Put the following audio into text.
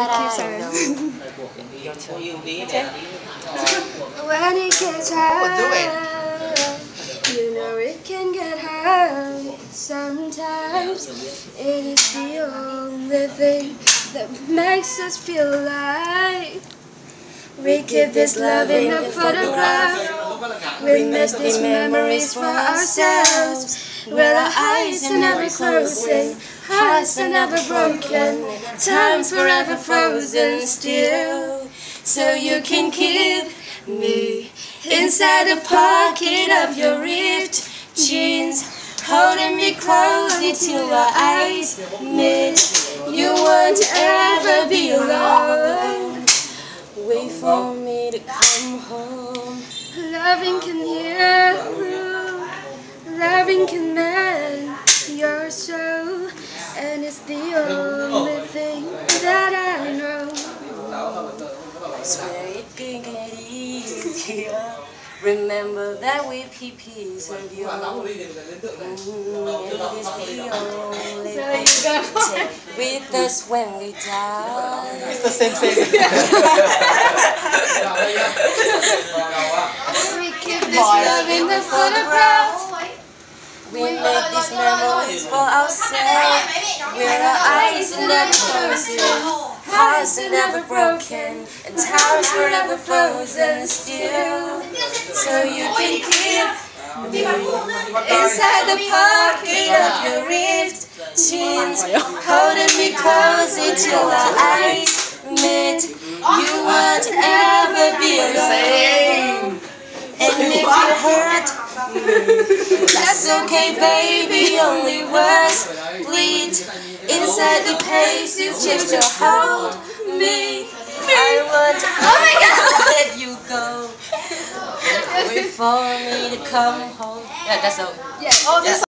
Your turn. When it gets hard, you know it can get hard. Sometimes it is the only thing that makes us feel alive. We keep this love in the photograph. We make these memories for ourselves. Where our eyes are never closing, hearts are never broken, time's forever frozen still. So you can keep me inside the pocket of your ripped jeans, holding me closely till our eyes meet. You won't ever be alone. Wait for me to come home. Loving can heal, loving can mend your soul, and it's the only thing that I know. I swear it can get easier. Remember that we peace of you. It is the only thing to take with us when we die. It's the same thing. We keep this love in the photograph. We make these memories for ourselves. Where our eyes are never closing, hearts are never broken, and time's forever frozen still. So you can keep me inside the pocket of your ripped jeans, holding me closely till our eyes meet. You won't ever be alone. And if you hurt, that's okay, baby. Only words bleed inside the pages just to hold me. I won't let you go. Wait for me to come home. Yeah, that's all. Yeah.